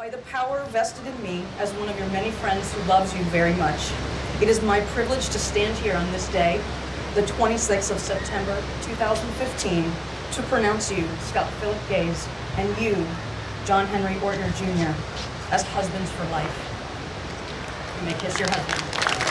By the power vested in me as one of your many friends who loves you very much, it is my privilege to stand here on this day, the 26th of September, 2015, to pronounce you, Scott Philip Gaze, and you, John Henry Ortner Jr., as husbands for life. You may kiss your husband.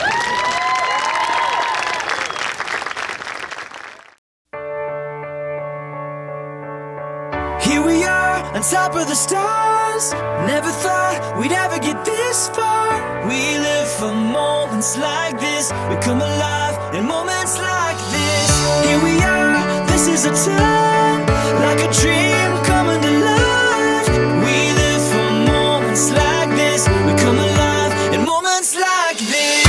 Here we are, on top of the stars. Never thought we'd ever get this far. We live for moments like this. We come alive in moments like this. Here we are, this is a time, like a dream coming to life. We live for moments like this. We come alive in moments like this.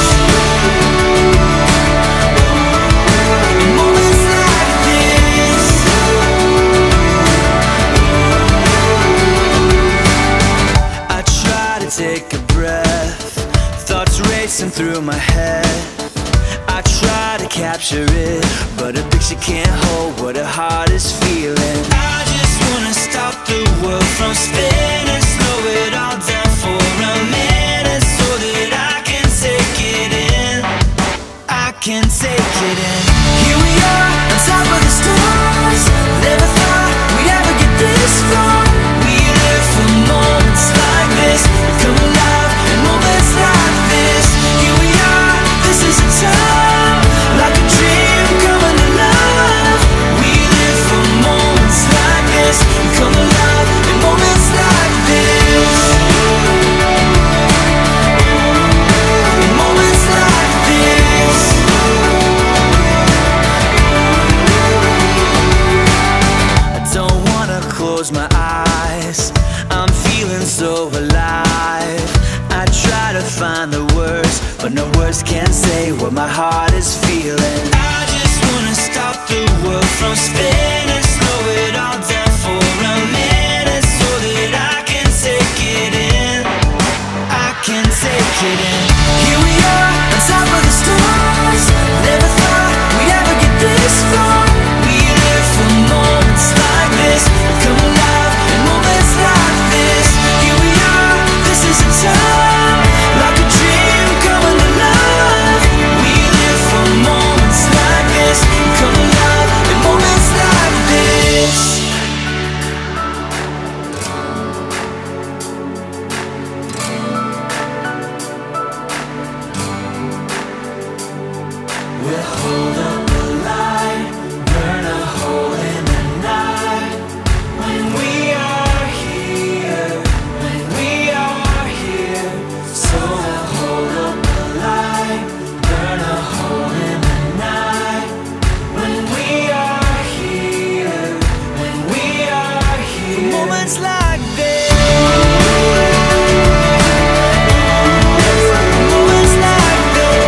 Take a breath, thoughts racing through my head. I try to capture it, but a picture can't hold what a heart is feeling. I just wanna stop the world from spinning, slow it all down for a minute, so that I can take it in. I can take it in. Here we are, on top of the stars. Never thought we'd ever get this far. We live for moments like this. Come alive in moments like this. Here we are, this is a time, like a dream coming to life. We live for moments like this. Come alive in moments like this. In moments like this. I don't wanna close my eyes, I'm feeling so alive. I try to find the words, but no words can say what my heart is feeling. I just wanna stop the world from spinning, slow it all down for a minute, so that I can take it in. I can take it in. Here we are, on top of the stars. Never thought we'd ever get this far. We live for moments like this. Come alive in moments like this. Here we are, this is a time, like a dream coming to life. We live for moments like this. Come alive in moments like this. We'll hold up the light, burn a hole in the night. When we are here, when we are here. So we'll hold up the light, burn a hole in the night. When we are here, when we are here. Moments like this. Moments like this.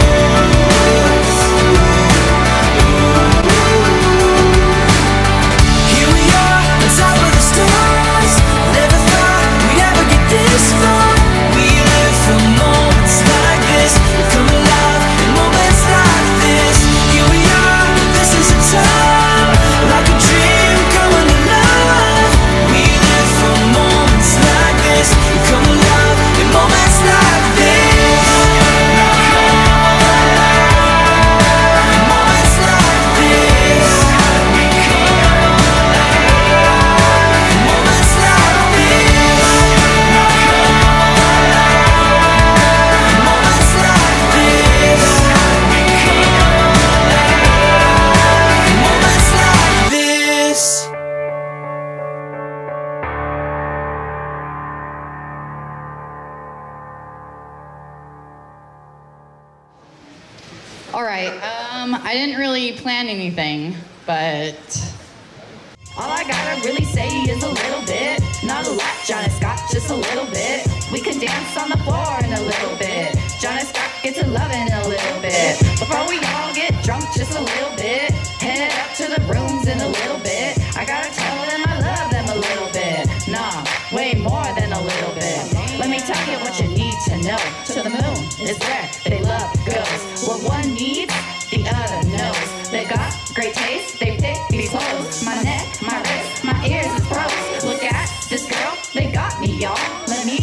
Here we are, on top of the stars. Never thought we'd ever get this far. We live for moments like this. Come alive in moments like this. Here we are, this is a time, like a dream coming to life. We live for moments like this. Come alive in moments like this. In moments like this. In moments like this. Moments like this. Moments like this. All right, I didn't really plan anything, but All I gotta really say is a little bit. Not a lot, John and Scott, just a little bit. We can dance on the floor in a little bit. John and Scott get to loving a little bit. Before we all get drunk just a little bit. Head up to the rooms in a little bit. I gotta tell them I love them a little bit. Nah, way more than a little bit. Let me tell you what you need to know. To the moon is where they love goes. What one needs, the other knows. They got great taste, they pick these clothes. My neck, my wrist, my ears is froze. Look at this girl, they got me, y'all. Let me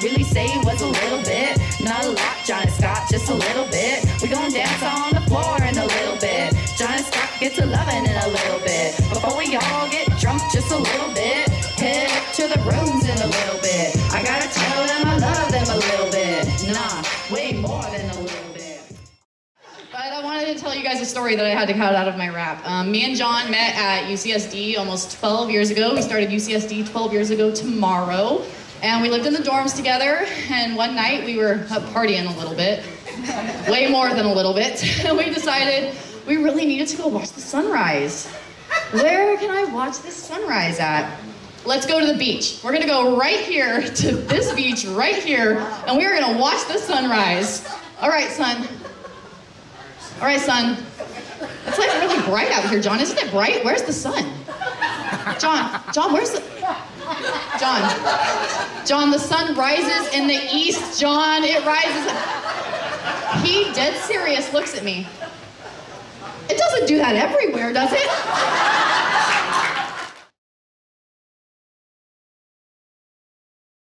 really say was a little bit. Not a lot, John and Scott, just a little bit. We gon' dance on the floor in a little bit. John and Scott get to loving in a little bit. Before we all get drunk just a little bit. Head up to the rooms in a little bit. I gotta tell them I love them a little bit. Nah, way more than a little bit. But I wanted to tell you guys a story that I had to cut out of my rap. Me and John met at UCSD almost 12 years ago. We started UCSD 12 years ago tomorrow. And we lived in the dorms together. And one night we were partying a little bit. Way more than a little bit. And we decided we really needed to go watch the sunrise. Where can I watch this sunrise at? Let's go to the beach. We're gonna go right here to this beach right here, and we are gonna watch the sunrise. All right, son. All right, son. It's like really bright out here, John. Isn't it bright? Where's the sun? John, where's the... John, the sun rises in the east, John. It rises... He, dead serious, looks at me. It doesn't do that everywhere, does it?